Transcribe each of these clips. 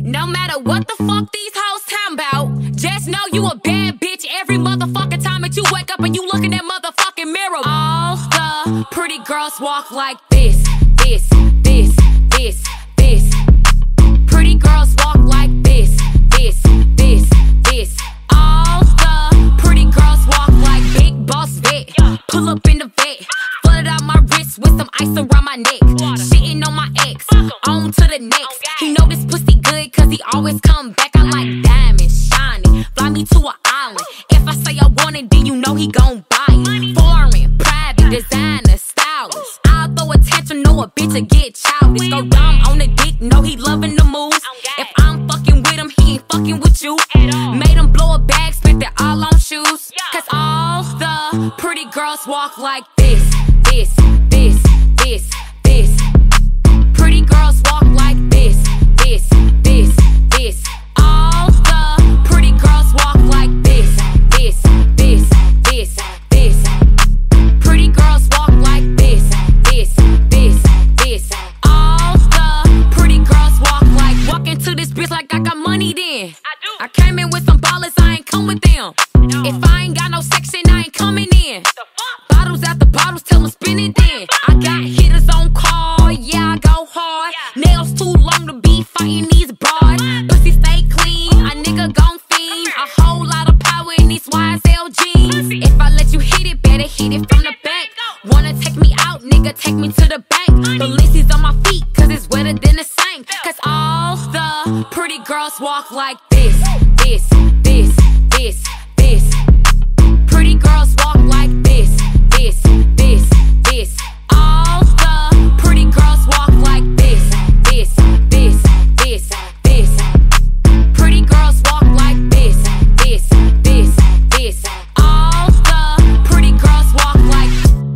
No matter what the fuck these hoes talking about, just know you a bad bitch every motherfucking time that you wake up and you look in that motherfucking mirror. All the pretty girls walk like this, this, this, this, this. Pretty girls walk like this, this, this, this. All the pretty girls walk like big boss vet. Pull up in the vet, flooded out my wrist with some ice around my neck. Shitting on my ex, on to the next. He know this pussy good cause he always come back. I like diamonds, shiny, fly me to an island. If I say I want it, then you know he gon' buy it. Foreign, private, designer, stylist. I'll throw a tantrum, know a bitch to get childish. Go dumb on the dick, know he loving the moves. If I'm fucking with him, he ain't fucking with you. Made him blow a bag, spent it all on shoes. Cause all the pretty girls walk like this, this, this, this, this. Pretty girls walk like this, this, this, this. All the pretty girls walk like this, this, this, this, this. Pretty girls walk like this, this, this, this. All the pretty girls walk like. Walk into this bitch like I got money then. I came in with some ballers, I ain't come with them. If I ain't got no section, I ain't coming in. Bottles after bottles, tell them spin it then. I got hitters on call, yeah, I go hard. Nails too long to be fighting these broads. Pussy stay clean, a nigga gon' fiend. A whole lot of power in these YSL jeans. If I let you hit it, better hit it from the back. Wanna take me out, nigga, take me to the bank. The Lindsay's on my feet, cause it's wetter than the sink. Cause all the pretty girls walk like this, this, this, this, this. Pretty girls walk like this, this, this, this. All the pretty girls walk like this, this, this, this, this. Pretty girls walk like this, this, this, this. All the pretty girls walk like.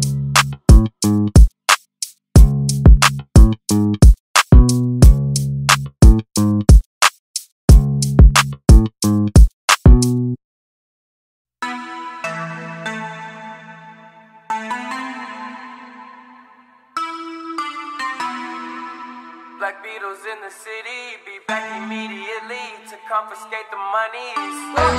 Black Beatles in the city, be back immediately to confiscate the monies.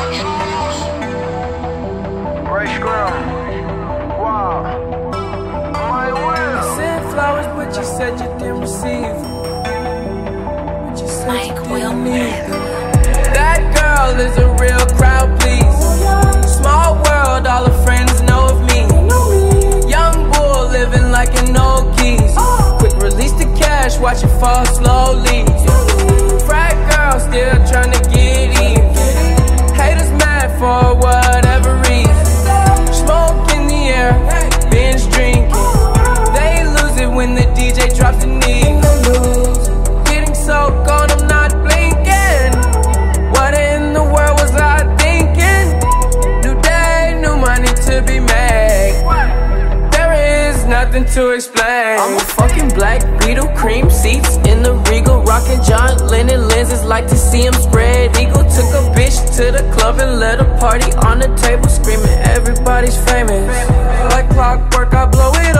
Ray Scrum, wow, my will. You sent flowers, but you said you didn't receive them. But you said you didn't need them. That girl is a real crowd, please. Small world, all her friends know of me. Young bull living like an old geese. Quick release the cash, watch it fall slowly. Frat girl still tryna get even. Haters mad for whatever reason. Smoke in the air, binge drinking. They lose it when the DJ drops the knee. Getting so gone, I'm not blinking. What in the world was I thinking? New day, new money to be made. There is nothing to explain. I'm a fucking black Beetle, cream seats in the Regal, rocking John Lennon lenses, like to see him spread eagle. Took a bitch to the club and let a party on the table, screaming everybody's famous. Like clockwork, I blow it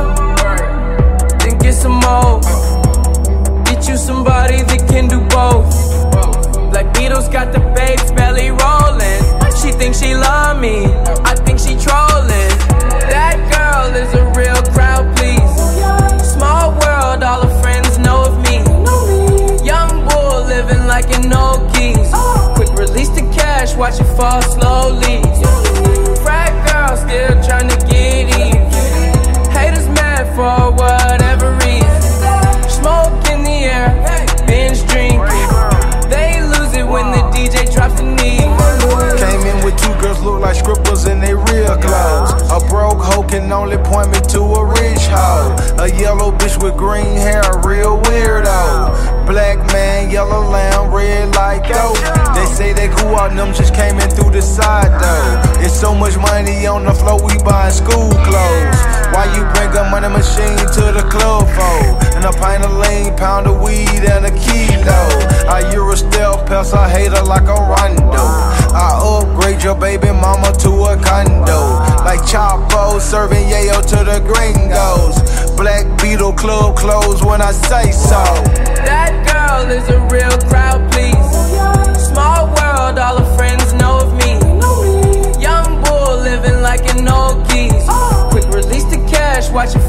all, then get some more. Get you somebody that can do both. Black Beatles got the babes belly rolling. She thinks she love me, I think she trolling. That girl is a real crowd, please. Small world, all her friends know of me. Young bull living like an old geese. Quick release the cash, watch it fall slowly. Frat girl still tryna get even. Haters mad for whatever reason. Smoke in the air, binge drinking. They lose it when the DJ drops the knee. Came in with two girls look like scribbles in their real clothes. A broke hoe can only point me to a rich hoe. A yellow bitch with green hair, a real weirdo. Black man, yellow lamb, red like dope. They say they cool out, them just came in through the side though. It's so much money on the floor, we buying school clothes. Why you bring a money machine to the club for? And a pint of lean, pound of weed, and a kilo. I Euro stealth pels, I hate her like a rondo. I upgrade your baby mama to a condo. Like Chapo, serving yayo to the gringos. Black Beetle club close when I say so. That girl is a real crowd, please.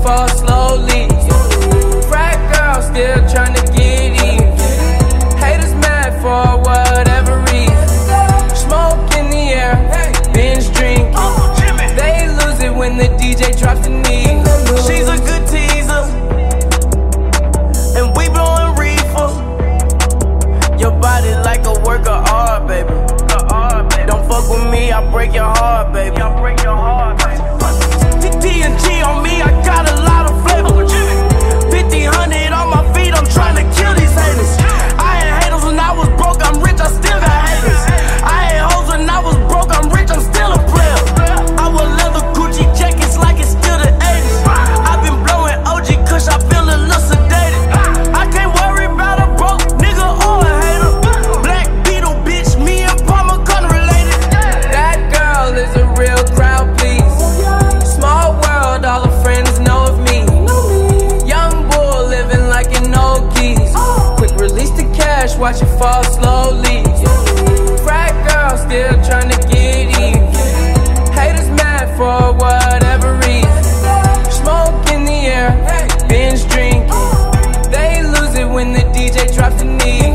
fall slowly. Frat girl still tryna get even. Haters mad for whatever reason. Smoke in the air, binge drinking. They lose it when the DJ drops the knee. She's a good teaser, and we blowing reefer. Your body like a work of art, baby. Don't fuck with me, I'll break your heart, baby. T&G on me, I got a lot of flavor. 50-100 on my feet, I'm trying to kill these haters. I had haters when I was broke, I'm rich, I still got haters. I had hoes when I was broke, I'm rich, I'm still a player. I wear leather Gucci jackets like it's still the 80s. I've been blowing OG kush, I feel a little sedated. I can't worry about a broke nigga or a hater. Black Beetle, bitch, me and Palmer gun related. That girl is a real crowd, please. Small world, all her friends know of me. Young bull living like an old geese. Quick release the cash, watch it fall slowly. Frat girl still tryna get even. Haters mad for whatever reason. Smoke in the air, binge drinking. They lose it when the DJ drops the knee.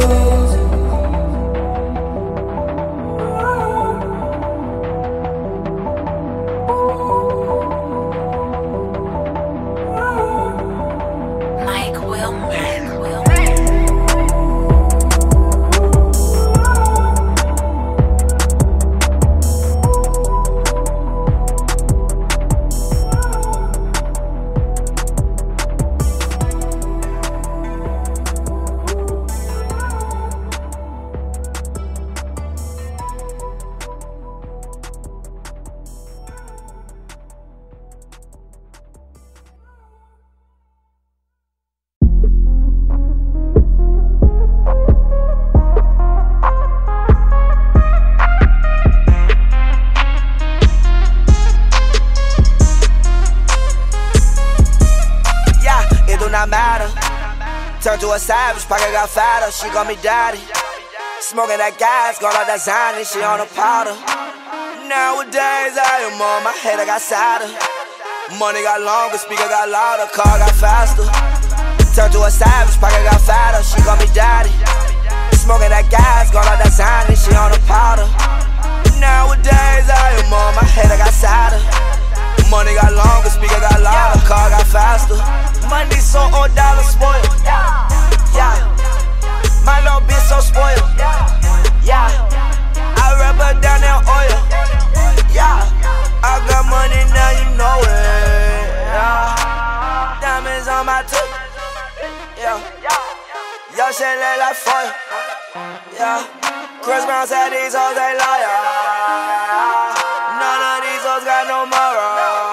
Turned to a savage, pocket got fatter, she call me daddy. Smoking that gas, gone out that Zany, she on a powder. Nowadays I am on my head, I got sadder. Money got longer, speaker got louder, car got faster. Turned to a savage, pocket got fatter, she call me daddy. Smoking that gas, gone out that Zany, she on a powder. Nowadays I am on my head, I got sadder. Money got longer, speaker got louder, car got faster. Money so on dollar spoiled. Yeah, my little bitch so spoiled. Yeah, I rub her down in oil. Yeah, I got money now, you know it. Yeah, diamonds on my tooth. Yeah, your shit look like foil. Yeah, Chris Brown said these hoes they loyal. None of these hoes got no moral.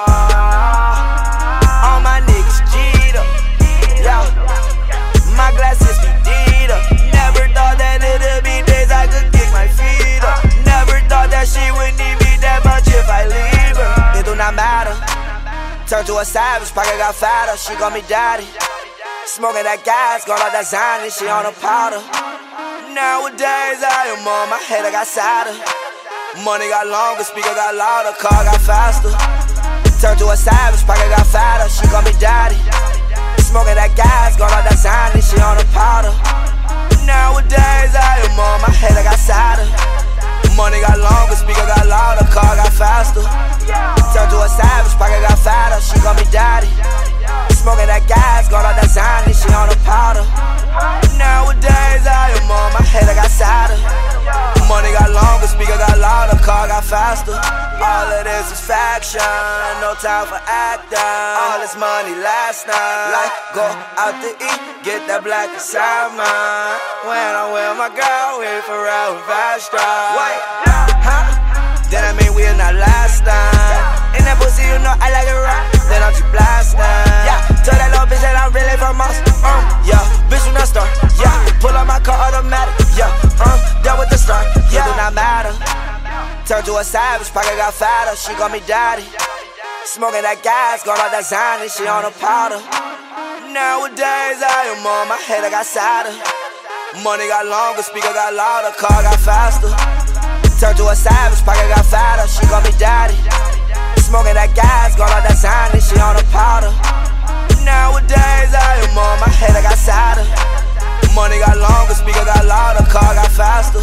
My glasses be deed up. Never thought that it'd be days I could kick my feet up. Never thought that she would need me that much if I leave her. It do not matter. Turned to a savage, pocket got fatter, she call me daddy. Smoking that gas, gone out that Zany, she on a powder. Nowadays I am on my head, I got sadder. Money got longer, speaker got louder, car got faster. Turned to a savage, pocket got fatter, she call me daddy. Smoking that gas, gone out that Zany, she on a powder. Nowadays I am on my head, I got sadder. Money got longer, speaker got louder, car got faster. Turned to a savage, pocket got fatter, she call me daddy. Smoking that gas, gone out that Zany, she on a powder. Nowadays I am on my head, I got sadder. Money got longer, speaker got louder, car got faster. All of this is faction, no time for acting. All this money last night, like go out to eat, get that black assignment. When I'm with my girl, we forever fast drive. Wait, huh? Then I mean we're not last time. In that pussy, you know I like it right. Then I'm just blasting. Yeah, tell that little bitch that I'm really from us. Yeah, bitch when I start. Yeah, pull up my car automatic. Yeah, down with the start. Yeah, do not matter. Turned to a savage, pocket got fatter, she call me daddy. Smoking that gas, gone out that Zany, she on a powder. Nowadays I am on my head, I got sadder. Money got longer, speaker got louder, car got faster. Turned to a savage, pocket got fatter, she call me daddy. smoking that gas, got all that sign and she on the powder. Nowadays I am on my head, I got sadder. Money got longer, speaker got louder, car got faster.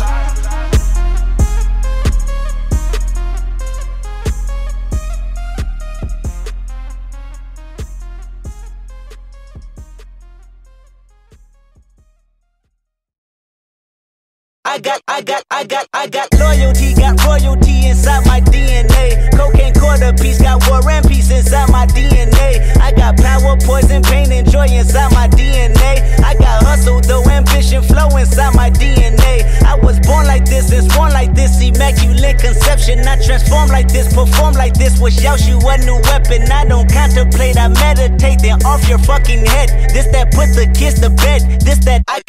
I got loyalty, got royalty inside my DNA. Cocaine quarter piece, got war and peace inside my DNA. I got power, poison, pain, and joy inside my DNA. I got hustle, though, ambition, flow inside my DNA. I was born like this and sworn like this, immaculate conception. I transform like this, perform like this, wish out you a new weapon. I don't contemplate, I meditate, then off your fucking head. This that put the kids to bed. This that I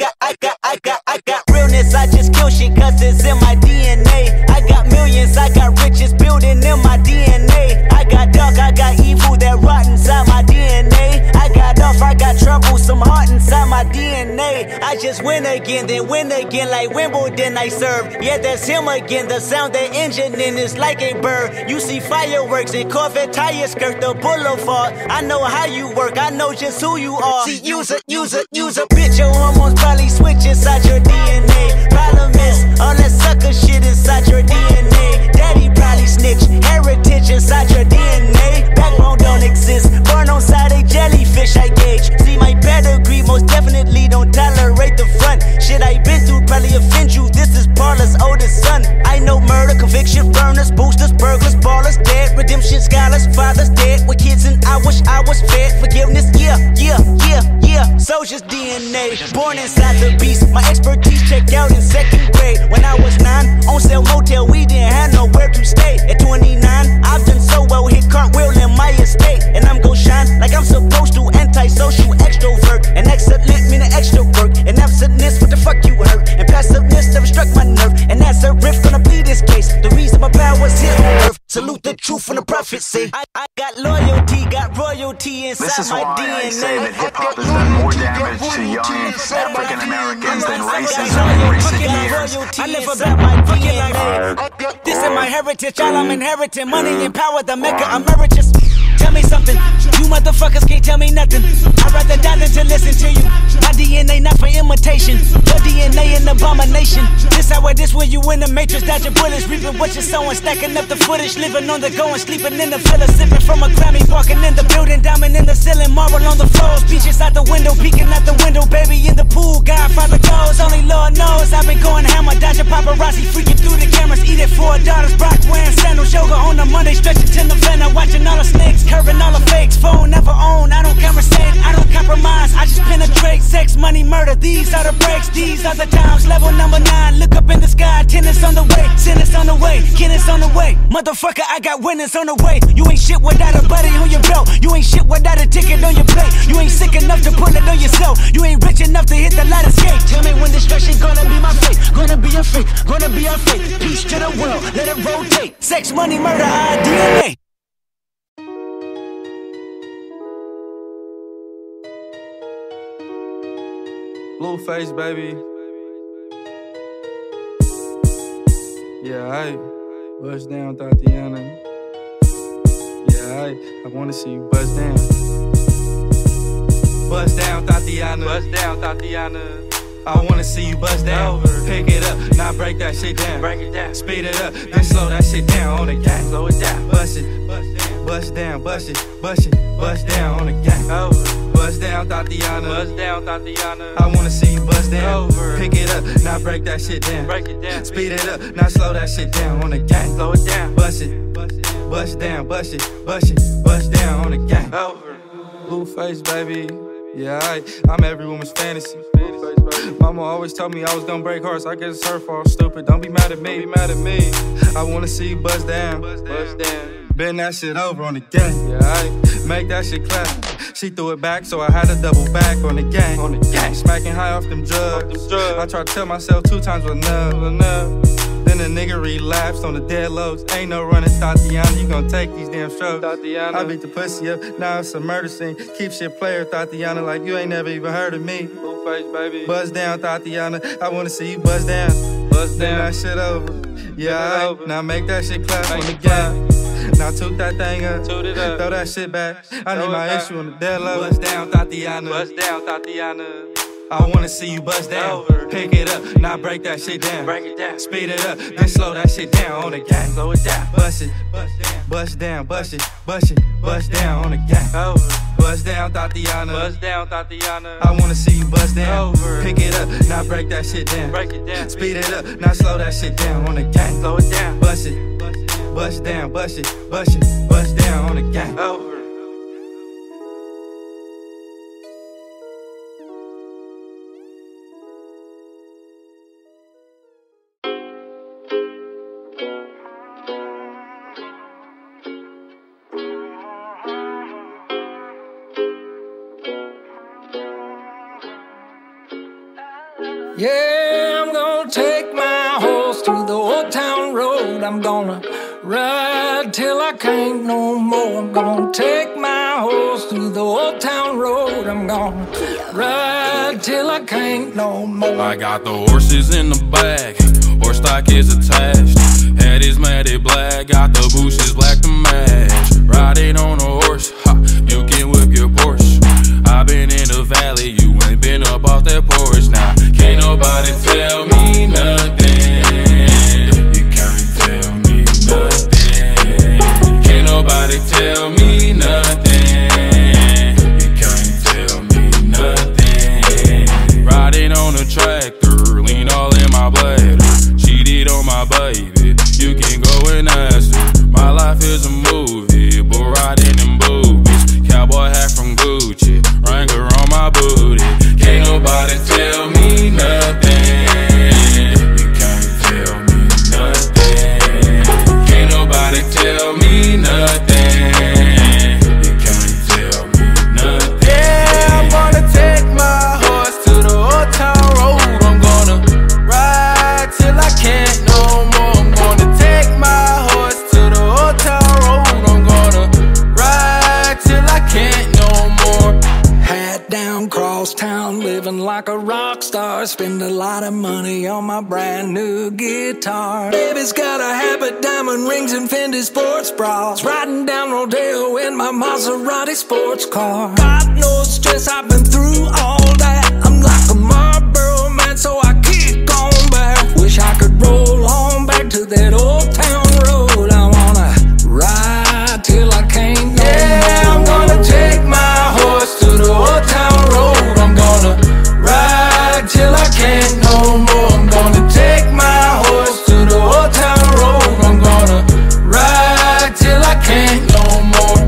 got realness, I just kill shit cause it's in my DNA. I got millions, I got riches building in my DNA. I got dark, I got evil that rot inside my DNA. I got off, I got trouble, some heart inside my DNA. I just win again, then win again like Wimbledon I serve. Yeah, that's him again, the sound that engine in is like a bird. You see fireworks and Corvette tires skirt the boulevard. I know how you work, I know just who you are. See, use a bitch, your hormones probably switch inside your DNA. Problem is, all that sucker shit inside your DNA. Daddy probably snitch, heritage inside your DNA. Backbone don't exist, born on side a jellyfish I gauge. See my pedigree, most definitely don't tolerate the front. Shit I been through probably offend you, this is Paula's oldest son. I know murder, conviction, burners, boosters, burglars, ballers, dead, redemption, scholars, fathers dead with kids and I wish I was fed. Forgiveness, yeah. Soldier's DNA, born inside the beast. My expertise checked out in second grade. When I was 9, on sale motel, we didn't have nowhere to stay. At 29, I've done so well, hit cartwheel in my estate. And I'm gon' shine like I'm supposed to, antisocial extrovert. And excellent meaning extra work. And absentness, what the fuck you hurt? And passiveness never struck my nerve. And that's a riff gonna be this case. The reason my power's here on earth. Salute the truth from the prophecy. I got loyalty, got royalty inside my DNA. This is why I say that hip-hop has done more damage to young African Americans than racism in recent years. I never bet my DNA. This is my heritage, all I'm inheriting. Money and power, the Mecca emeritus. Tell me something, you motherfuckers can't tell me nothing. I'd rather die than to listen to you. My DNA not for imitation, your DNA an abomination. This how it is when you in the matrix, dodging bullets, reaping what you're sowing, stacking up the footage, living on the go and sleeping in the villa, sipping from a Grammy, walking in the building, diamond in the ceiling, marble on the floors, beaches out the window, peeking out the window, baby in the pool, Godfather goes, only Lord knows. I've been going hammer, dodging paparazzi, freaking through the cameras, eating 4 daughters, Brock wearing sandals, yoga on the Monday, stretching to November, watching all the snakes, curving all the fakes, phone never own, I don't conversate, I don't compromise, I just penetrate, sex, money, murder, these are the breaks, these are the times, level number 9, look up in the sky, tennis on the way, sentence on the way, Kenneth on the way, motherfucker, I got winners on the way, you ain't shit without a buddy on your belt, you ain't shit without a ticket on your plate, you ain't sick enough to put it on yourself, you ain't rich enough to hit the ladder skate, tell me when destruction gonna be my fate, gonna be a fate, gonna be a fate, peace to the world, let it rotate, sex, money, murder, our DNA. Blueface, baby. Yeah, bust down, Tatiana. Yeah, I wanna see you bust down. Bust down, Tatiana. Bust down, Tatiana. I wanna see you bust down. Pick it up, now break that shit down. Break it down. Speed it up, then slow that shit down on the gang. Slow it down. Bust it, bust down, bust it, bust down on the gang. Bust down, Tatiana. Bust down, Tatiana. I wanna see you bust down. Pick it up, now break that shit down. Break it down. Speed it up, now slow that shit down on the gang. Slow it down. Bust it, bust down, bust it, bust down on the gang. Blueface, baby. Yeah, I'm every woman's fantasy. Mama always told me I was gonna break hearts. I guess it's her fault, stupid. Don't be mad at me. I wanna see you bust down. Bend that shit over on the gang. Yeah, make that shit clap. She threw it back, so I had to double back on the gang. Smacking high off them drugs. I tried to tell myself 2 times was enough. Then the nigga relapsed on the dead lows. Ain't no running, Tatiana. You gon' take these damn strokes. Tatiana. I beat the pussy up, now it's a murder scene. Keep shit player, Tatiana, like you ain't never even heard of me. Blueface, baby. Buzz down, Tatiana. I wanna see you buzz down. Buzz down. That shit over. Yeah, now make that shit clap on the gang. Now toot that thing up, toot it up, throw that shit back. I need my issue on the dead level. Bust down, Tatiana. Bust down, Tatiana. I wanna see you bust down. Pick it up, now break that shit down. Break it down, speed it up, then slow that shit down on the gang. Slow it down, bust it, bust down, bust it, bust it, bust down on the gang. Bust down, Tatiana. Bust down, Tatiana. I wanna see you bust down. Pick it up, now break that shit down. Break it down, speed it up, now slow that shit down on the gang. Slow it down, bust it, bust down, bust it, bust it, bust down on the gang. Yeah, I'm gonna take my horse to the old town road. I'm gonna ride till I can't no more. I'm gonna take my horse to the old town road. I'm gonna ride till I can't no more. I got the horses in the bag, horse stock is attached. Head is matted black, got the bushes black to match. Riding on a horse, ha, you can whip your Porsche. I been in the valley, you ain't been up off that porch. Now, can't nobody tell me nothing. You can't tell me nothing. Can't nobody tell me nothing. You can't tell me nothing. Riding on a tractor, lean all in my bladder. Cheated on my baby, you can go and ask her. My life is a movie, but riding in boobies. Cowboy hat from Gucci, Wrangler on my booty. Can't nobody tell me nothing. You can't tell me nothing. Can't nobody tell me nothing. You can't tell me nothing. Yeah, I'm gonna take my horse to the old town road. I'm gonna ride till I can't no more. I'm gonna take my horse to the old town road. I'm gonna ride till I can't no more. Hat down, cross town, living like a rock star. Spend a lot of money on my brand new guitar. Baby's got a habit, diamond rings and Fendi sports bras. Riding down Rodeo in my Maserati sports car. God knows stress, I've been through all that. I'm like a Marlboro man, so I kick on back. Wish I could roll on back to that old town road. I wanna ride till I can't no more. Yeah, I'm gonna take my horse to the old town road. I'm gonna ride till I can't no more. I'm gonna take my horse to the old town road. I'm gonna ride till I can't no more.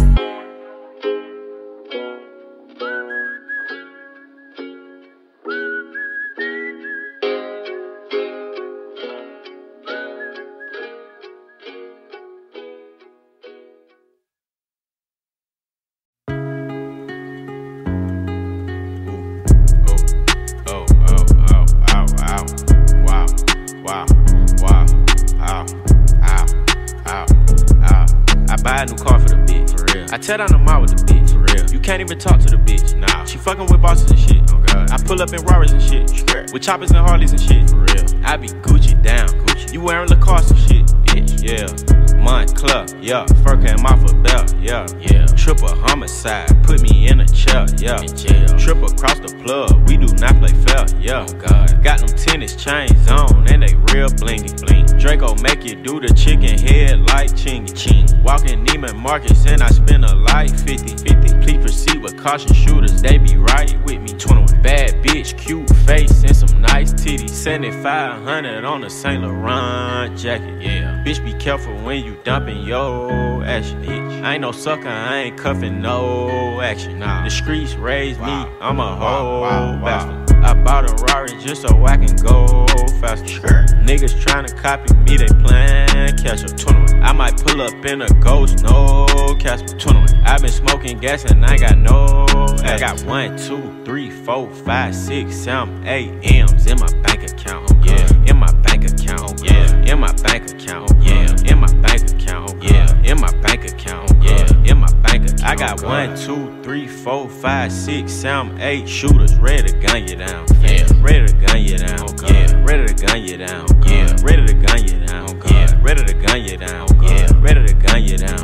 Buy a new car for the bitch, for real. I tear down the mall with the bitch, for real. You can't even talk to the bitch, nah. She fucking with bosses and shit, oh god. I pull up in Rarers and shit, straight. With choppers and Harleys and shit, for real. I be Gucci down, Gucci. You wearing Lacoste and shit, bitch, yeah. Montclair, yeah. Fur came off a belt, yeah. Triple homicide, put me in a chair, yeah. Triple across the plug, we do not play fair, yeah. Oh god. Got them tennis chains on, and they real blingy, bling. Draco make you do the chicken head like chingy, ching. Walking Neiman Marcus and I spend a light 50. Please proceed with caution, shooters, they be right with me. 21 bad bitch, cute face and some nice titties. 7500 on a Saint Laurent jacket, yeah. Bitch, be careful when you dumping your action, bitch. I ain't no sucker, I ain't cuffing no action. Nah. The streets raised me, I'm a whole bastard. I bought a Rari just so I can go faster. Sure. Niggas tryna copy me, they plan catch up. 21. I might pull up in a ghost, no Casper. 21. I been smoking gas and I got no ass. I got 1, 2, 3, 4, 5, 6, 7, 8 M's in my bank account. Yeah, in my bank account. Yeah, in my bank account. Yeah, in my bank account. Yeah, in my bank account. Yeah, in my bank account. I got 1, 2, 3, 4, 5, 6, 7, 8 shooters ready to gun you down. Yeah, ready to gun you down. Yeah, ready to gun you down. Yeah, ready to gun you down. Yeah, ready to gun you down. Yeah, ready to gun you down.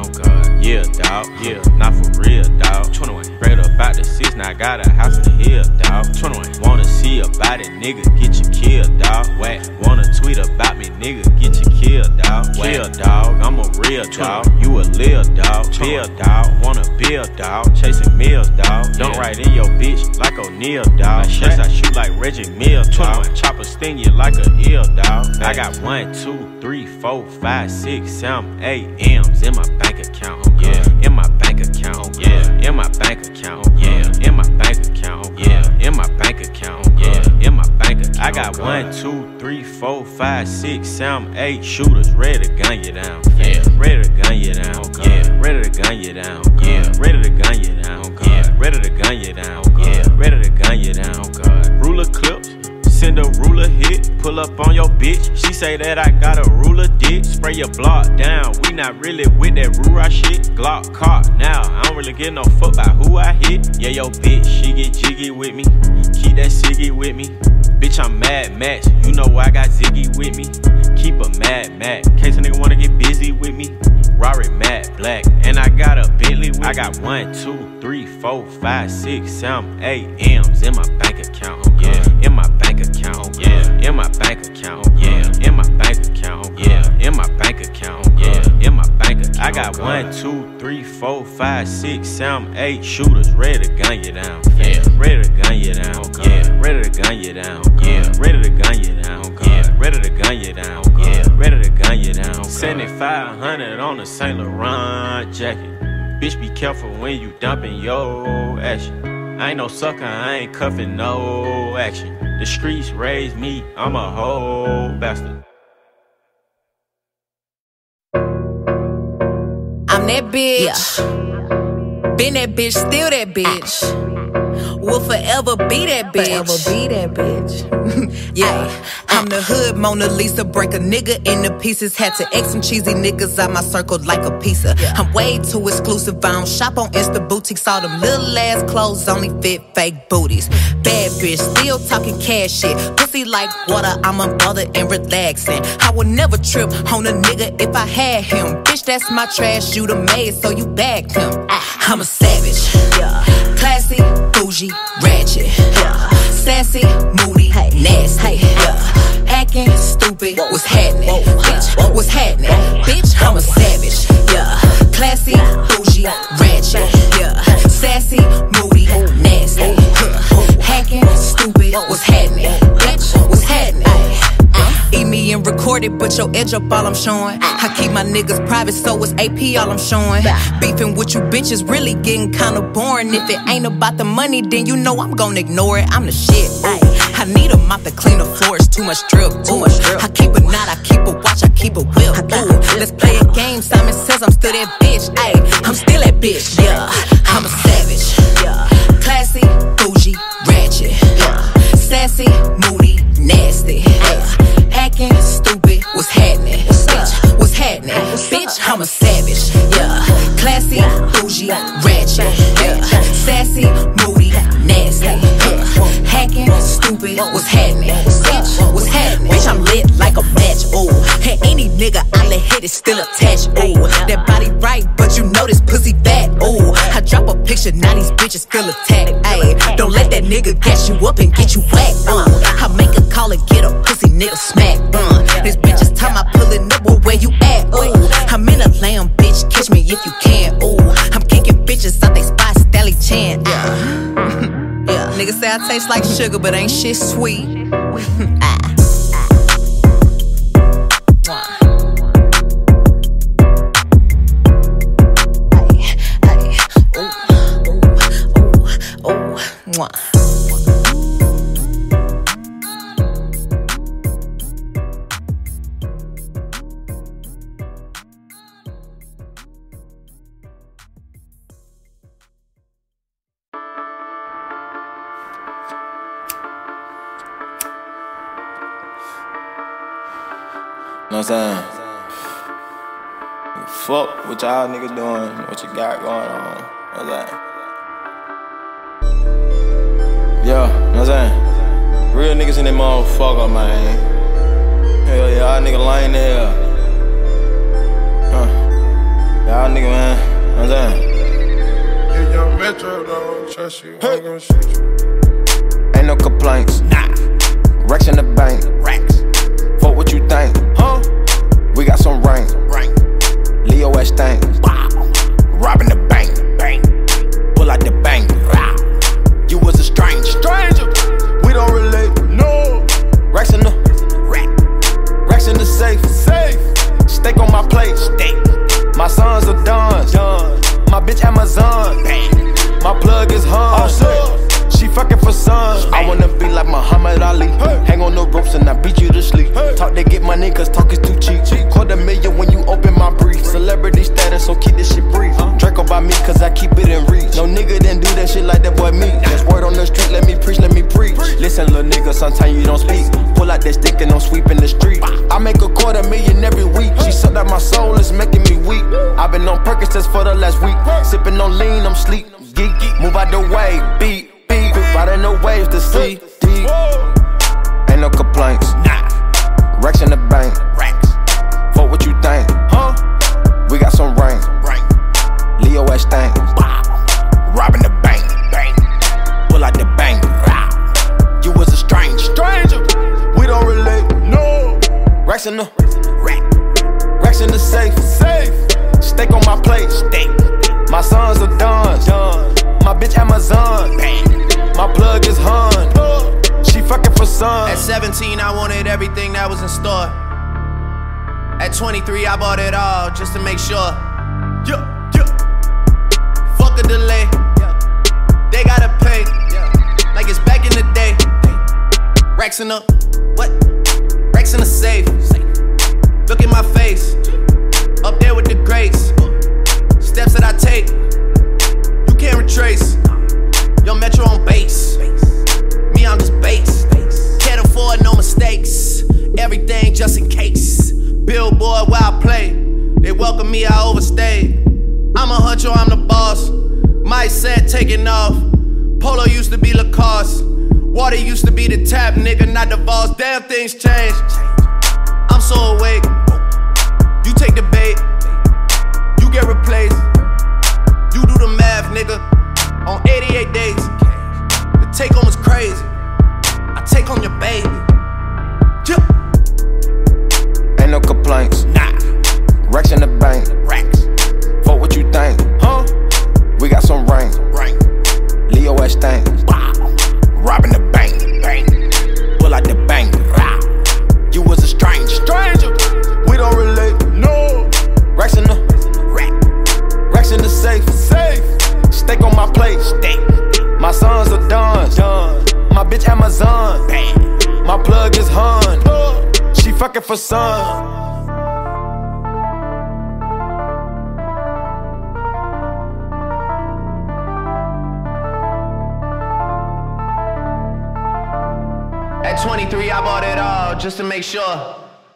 kill, dawg. Whack. Wanna tweet about me, nigga, get you killed, dawg. Kill, dawg, I'm a real dawg. You a lil dawg. Bill, dawg. Wanna build, dawg. Chasing meals, dawg. Don't write in your bitch like O'Neal, dawg. Yes, I shoot like Reggie Mills, dawg. Chopper sting you like a eel, dawg. I got 1, 2, 3, 4, 5, 6, 7, 8 M's in my bank account, yeah. In my bank account, yeah. In my bank account, yeah. In my bank account, yeah. In my bank account, yeah. In my bank account. I got 1, 2, 3, 4, 5, 6, 7, 8 shooters ready to gun you down, yeah. Ready to gun you down, yeah. Ready to gun you down, yeah. Ready to gun you down, yeah. Ready to gun you down, yeah. Ready to gun you down, God. Ruler clips. Send a ruler hit, pull up on your bitch. She say that I got a ruler dick. Spray your block down, we not really with that Rura shit. Glock caught now, I don't really give no fuck about who I hit. Yeah, yo bitch, she get jiggy with me. Keep that ciggy with me. Bitch, I'm Mad Max, you know I got Ziggy with me. Keep a Mad Max, in case a nigga wanna get busy with me. Rari matte black, and I got a Bentley with me. I got 1, 2, 3, 4, 5, 6, 7, 8 M's in my bank account, yeah. In my bank account, yeah. In my bank account, yeah. In my bank account, yeah. In my bank account, yeah. In my bank account. I got 1, 2, 3, 4, 5, 6, 7, 8 shooters ready to gun you down, yeah. Ready to gun you down, yeah. Ready to gun you down, yeah. Ready to gun you down, yeah. Ready to gun you down, yeah. Ready to gun you down. 7500 on the Saint Laurent jacket. Bitch, be careful when you dumping your action. I ain't no sucker, I ain't cuffing no action. The streets raised me, I'm a whole bastard. I'm that bitch. Yeah. Been that bitch, still that bitch. Will forever be that bitch. Forever be that bitch. Yeah. I'm the hood Mona Lisa. Break a nigga into pieces. Had to X some cheesy niggas out my circle like a pizza. Yeah. I'm way too exclusive. I don't shop on Insta boutiques. All them little ass clothes only fit fake booties. Bad bitch, still talking cash shit. Pussy like water, I'm unbothered and relaxing. I would never trip on a nigga if I had him. Bitch, that's my trash, you the maid, so you bagged him. I'm a savage, yeah. Classy, bougie, ratchet, yeah. Sassy, moody, nasty, yeah. Acting stupid, what's happening? Bitch, what's happening? Bitch, I'm a savage, yeah. Classy, bougie, ratchet, yeah. Sassy, moody, nasty, hacking, stupid, what's happening? Bitch, what's happening? Eat me and record it, but your edge up all I'm showing. I keep my niggas private, so it's AP all I'm showing. Beefing with you bitches really getting kinda boring. If it ain't about the money, then you know I'm gonna ignore it. I'm the shit, ooh. I need a mop to clean the floors, too much drip, ooh. I keep a knot, I keep a watch, I keep a whip, ooh. Let's play a game, Simon says I'm still that bitch, ayy. I'm still that bitch, yeah. I'm a savage, yeah. Classy, bougie, ratchet, yeah. Sassy, moody, nasty, yeah. Acting stupid, what's happening? Bitch, what's happening? Bitch, I'm a savage, yeah. Classy, bougie, ratchet, yeah. Sassy, moody, nasty, yeah. Hacking, stupid, what's happening? Bitch, what's happening? Bitch, I'm lit like a match, ooh. And any nigga I let hit is still attached, ooh. That body right, but you know this pussy fat, ooh. I drop a picture, now these bitches feel attacked, ayy. Don't let that nigga gas you up and get you whacked, I make a call and get a pussy nigga smack, This bitch is time I pulling up, well, where you at, ooh. I'm in a lamb, bitch, catch me if you can, ooh. I'm kicking bitches out they spot, Stelly Chan, yeah. Niggas say I taste like sugar, but ain't shit sweet. Know what I'm saying? Fuck what y'all niggas doing, what you got going on. Know what I'm saying? Yeah, know what I'm saying? Real niggas in that motherfucker, man. Hell yeah, y'all niggas lying there. Y'all niggas, man. Know what I'm saying? If young Metro don't trust you, I'm gonna shoot you. Ain't no complaints. Nah. Racks in the bank. bitch Amazon. My plug is Han. She fucking for sons. I wanna be like Muhammad Ali. Hang on the ropes and I beat you to sleep. Talk to get money cause talk is too cheap. $250,000 when you open my brief. Celebrity status, so keep this shit brief. Draco by me cause I keep it in reach. No nigga didn't do that shit like that boy me. Just word on the street, let me preach, let me preach. Listen little nigga, sometimes you don't speak. Pull out that stick and I'm sweeping the street. I make $250,000 every week. She sucked out my soul, it's making me weak. I've been on Percocets for the last week. Sipping on lean, I'm sleep. Geek, move out the way, beat. Riding the waves to see deep. Ain't no complaints. Racks in the bank. Fuck what you think. We got some rain. Leo S thing. Robbing the bank. Pull out the bank. You was a stranger. We don't relate. No. Racks in the safe. Steak on my plate. My sons are done. My bitch Amazon. My plug is Han. She fucking for sons. At 17, I wanted everything that was in store. At 23, I bought it all just to make sure. Fuck a delay. They gotta pay. Like it's back in the day. Racks in the what? Racks in the safe. Look at my face. Up there with the greats. Steps that I take, you can't retrace. Young Metro on base. Me, I'm just base. Can't afford no mistakes. Everything just in case. Billboard where I play. They welcome me, I overstayed. I'm a huncho, I'm the boss. My set taking off. Polo used to be Lacoste. Water used to be the tap, nigga, not the boss. Damn, things change. I'm so awake. You take the bait. You get replaced. You do the math, nigga. On 88 days. The take home is crazy. I take home your baby. Ain't no complaints. Racks in the bank. Fuck what you think. We got some rain. Leo S thing. Robbing the bank. Pull out the bank. You was a stranger. We don't relate. No. Racks in the safe. Steak on my plate. My sons are done. My bitch Amazon. My plug is Han. She fucking for sons. At 23, I bought it all just to make sure.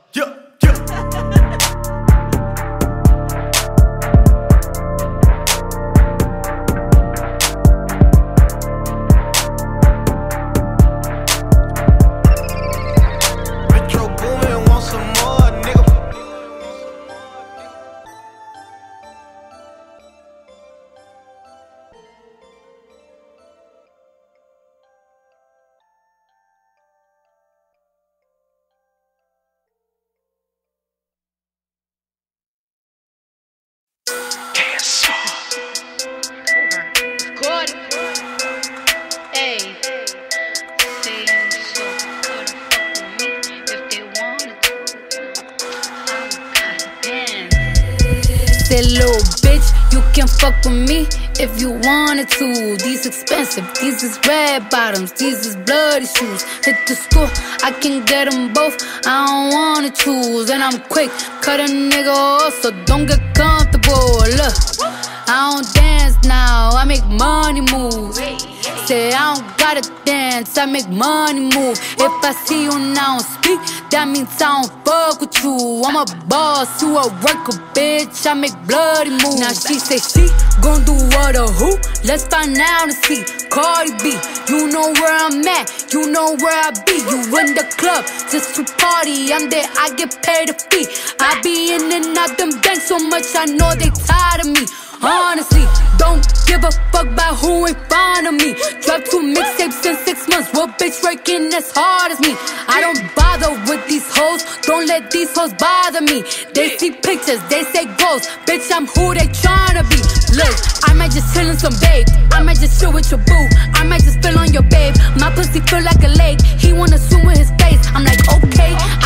That little bitch, you can fuck with me if you wanted to. These expensive, these is red bottoms, these is bloody shoes. Hit the school, I can get them both, I don't wanna choose. And I'm quick, cut a nigga off, so don't get comfortable. Look, I don't dance now, I make money move. Say I don't gotta dance, I make money move. If I see you now speak, that means I don't fuck with you. I'm a boss, you a worker, bitch, I make bloody moves. Now she say she gon' do what or who? Let's find out and see. Cardi B, you know where I'm at, you know where I be. You in the club just to party, I'm there, I get paid a fee. I be in and out them banks so much, I know they tired of me. Honestly, don't give a fuck about who in front of me. Dropped 2 mixtapes in 6 months. What bitch working as hard as me? I don't bother with these hoes. Don't let these hoes bother me. They see pictures, they say goals. Bitch, I'm who they tryna be. Look, I might just chill in some babe. I might just chill with your boo. I might just spill on your babe. My pussy feel like a lake. He wanna swim with his face. I'm like, okay, I let him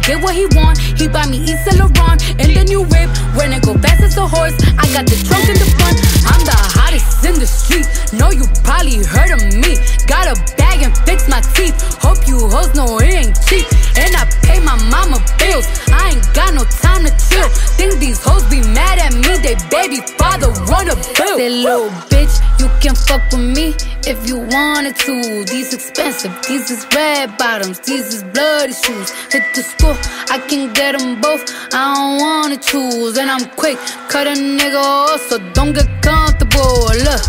get what he want. He buy me East Saint Laurent and the new whip. When it go fast as a horse, I got the trunk in the front. I'm the hottest in the street. Know you probably heard of me. Got a bag and fix my teeth. Hope you hoes know it ain't cheap. And I pay my mama bills. I ain't got no time to chill. Think these hoes be mad at me. They baby father wanna bill. Say little bitch, you can fuck with me if you wanted to. These expensive, these is red bottoms, these is bloody shoes. Hit the store, I can get them both. I don't wanna choose, and I'm quick, cut a nigga off, so don't get comfortable. Look,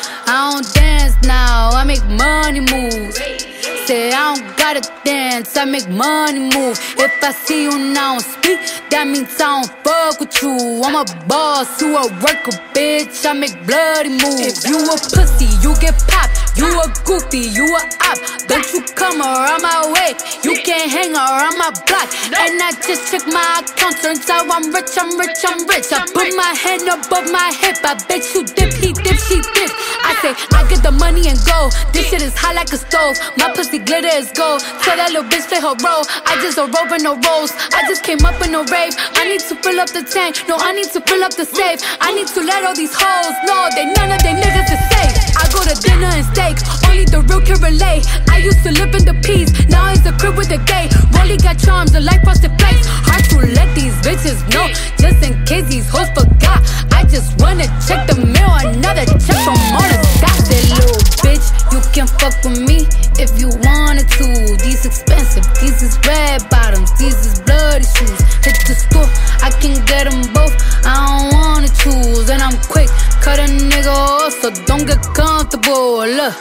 I don't dance now, I make money moves. Say I don't gotta dance, I make money move. If I see you now speak, that means I don't fuck with you. I'm a boss, you a worker, bitch, I make bloody moves. If you a pussy, you get popped. You a goofy, you a op. Don't you come around my way, you can't hang around my block. And I just check my account, turns out I'm rich, I'm rich, I'm rich. I put my hand above my hip, I bet you dip, he dip, she dip. I say, I get the money and go. This shit is hot like a stove. My pussy glitter is gold. Tell that little bitch play her role. I just a rope and no rolls. I just came up in a rave. I need to fill up the tank. No, I need to fill up the safe. I need to let all these hoes know they none of they niggas is safe. I go to dinner and steak. Only the real can relate. I used to live in the peace. Now it's a crib with a gay. Rolly got charms and like frosted flakes. Hard to let these bitches know. Just in case these hoes forgot. I just wanna check the mail. Another check from all the dots. That little bitch, you can fuck with me if you wanted to. These expensive, these is red bottoms, these is bloody shoes. Hit the store, I can get them both. I don't wanna choose, and I'm quick, cut a nigga off, so don't get comfortable. Look,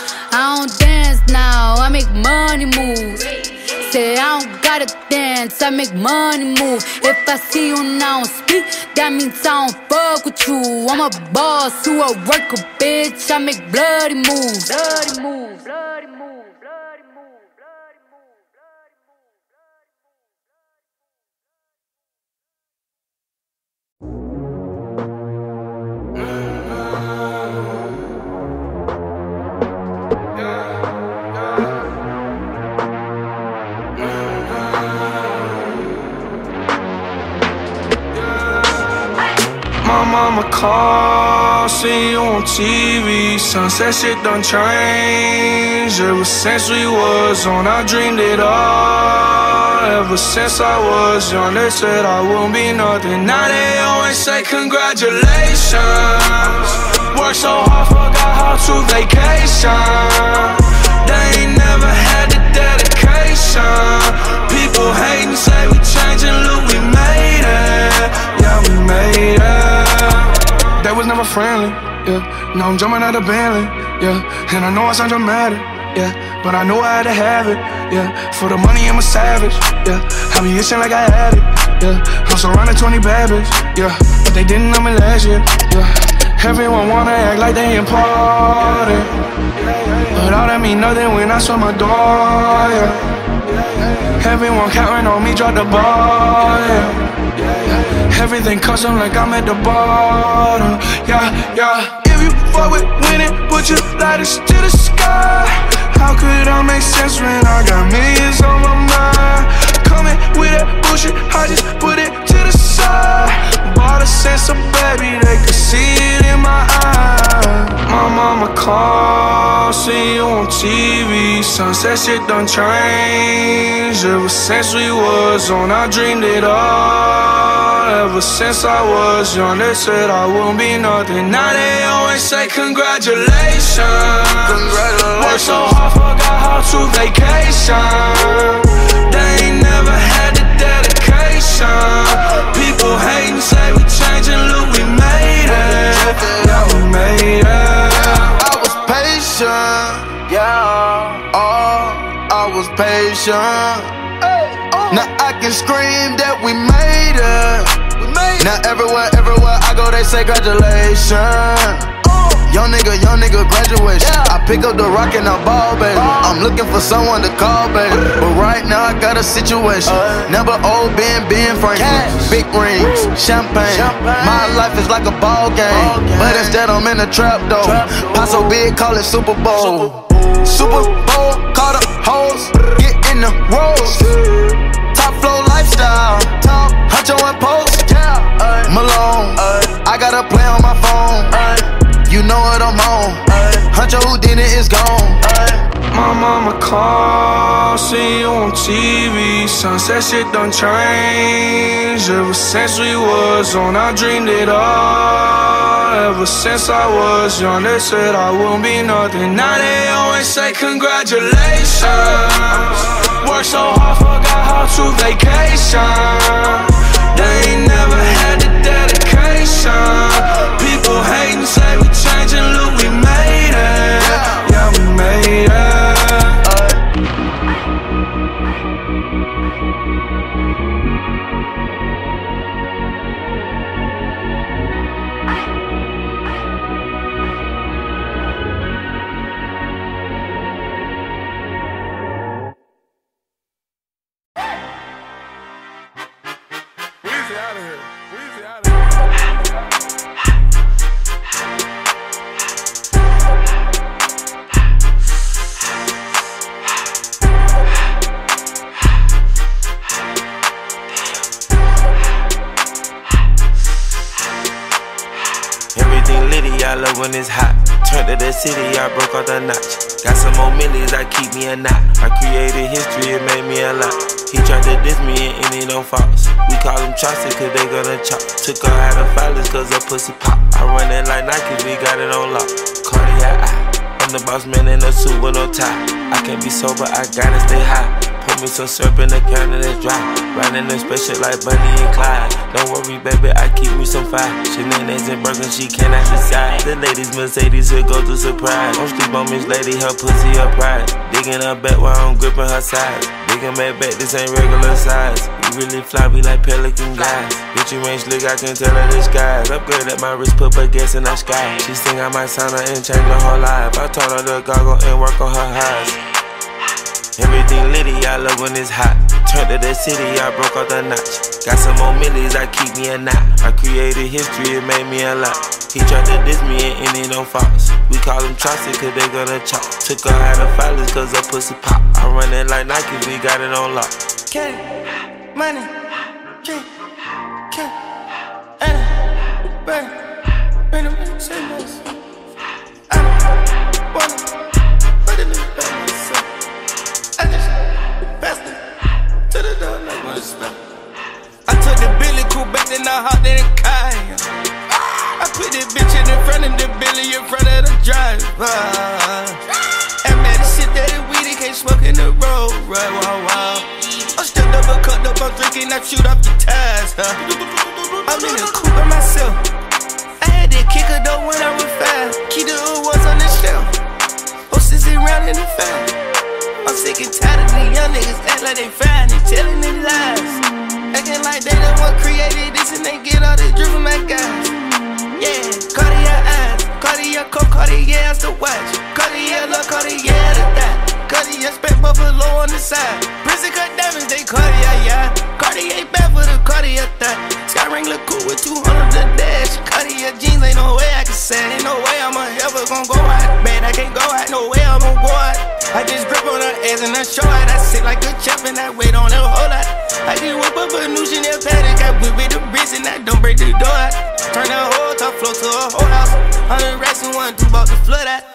I don't dance now, I make money moves. Say I don't gotta dance, I make money move. If I see you now speak, that means I don't fuck with you. I'm a boss, you a worker, bitch, I make bloody moves. Bloody moves, bloody moves, bloody moves, bloody moves, My mama called, see you on TV. Sunset shit done changed. Ever since we was on, I dreamed it all. Ever since I was young, they said I wouldn't be nothing. Now they always say congratulations. Worked so hard, forgot how to vacation. They ain't never had the dedication. People hating, say we changing, look, we made it. Yeah, we made it. They was never friendly, yeah. Now I'm jumping out of Bentley, yeah. And I know I sound dramatic, yeah. But I knew I had to have it, yeah. For the money, I'm a savage, yeah. I be itching like I had it, yeah. I'm surrounded 20 bad bitches, yeah. But they didn't know me last year, yeah. Everyone wanna act like they important, but all that mean nothing when I saw my door, yeah. Everyone counting on me, drop the ball, yeah. Everything custom like I'm at the bottom, yeah, yeah. If you fuck with winning, put your lighters to the sky. How could I make sense when I got millions on my mind? Coming with that bullshit, I just put it to the side. Bought a sense of baby, they could see it in my eyes. My mama called, see you on TV. Sunset shit done changed. Ever since we was on, I dreamed it all. Ever since I was young, they said I wouldn't be nothing. Now they always say congratulations. Worked so hard, forgot how to vacation. They ain't never had the dedication. People hating, say we changing, look, we made it. Yeah, we made it. I was patient, yeah. Oh, I was patient. Now I can scream that we made it. Now everywhere I go, they say congratulations. Young nigga graduation. I pick up the rock and I ball, baby. I'm looking for someone to call, baby. But right now I got a situation. Never old Ben Franklin. Big rings, champagne. My life is like a ball game, but instead I'm in a trap though. Pot so big, call it Super Bowl. Super Bowl, call the hoes, get in the rolls. Top flow life. it's gone. My mama called, seen you on TV. Sunset shit done changed. Ever since we was on, I dreamed it all. Ever since I was young, they said I wouldn't be nothing. Now they always say congratulations. Worked so hard, forgot how to vacation. They ain't never had the dedication. People hating, say we changing, look, we made it. Yeah, we made it. I love when it's hot. Turned to the city, I broke off the notch. Got some more millions, I keep me a knot. I created history, it made me a lot. He tried to diss me and it don't false. We call them Chaucer cause they gonna chop. Took her out of filers cause her pussy pop. I run it like Nike, we got it on lock. Cardiac eye, I'm the boss man in a suit with no tie. I can't be sober, I gotta stay high. Put me some syrup in the counter that's dry. Riding the special like Bunny and Clyde. Don't worry, baby, I keep me some fire. Shenanigans and Birkin, she cannot decide. The ladies Mercedes, here go to surprise. Don't sleep on Miss Lady, her pussy, her pride. Digging her back while I'm gripping her sides. Digging back, this ain't regular size. You really fly, we like pelican guys. Bitch, you ain't slick, I can tell her the skies. Upgrade at my wrist, put baguettes in the sky. She think I might sign her and change her whole life. I told her to goggle and work on her eyes. Everything litty, I love when it's hot. Turned to the city, I broke off the notch. Got some more millions, I keep me a knot. I created history, it made me a lot. He tried to diss me and it don't false. We call them Chaucer cause they gonna chop. Took her out of filers cause her pussy pop. I run it like Nike, we got it on lock. Candy, money, drink, bring them in, say this. I don't wanna put it in the bag myself. I just passed it to the door like one spell. I took the Billy cool back, then I hopped in the car. I put this bitch in front of the Billy, in front of the driver. And man, this shit that is weed, can't smoke in the road, right? Wow. I'm still double cut up, I'm drinking, I shoot off the tires. I'm in the coupe by myself. I had that kicker though when I was 5. Keep the awards on the shelf. Horses around in the fire. I'm sick and tired of these young niggas act like they fine and telling their lies. Acting like they the one created this and they get all this drip from my guys. Yeah, Cartier eyes, Cartier coat, Cartier as the watch. Cartier look, Cartier the dot. Cartier spent buffalo on the side. Prison cut diamonds, they Cartier, yeah. Cartier back for the Cartier thought. Sky ring look cool with 200 the dash. Cartier jeans, ain't no way I can say. Ain't no way I'm ever gonna go out. Man, I can't go out, no way I'm gonna go out. I just grip on her ass and I show her. I sit like a champ and I wait on her whole lot. I just whip up a new Chanel paddock. I whip with the bricks and I don't break the door out. Turn that whole top floor to a whole house. 100 racks and 1 2 bought the flood out.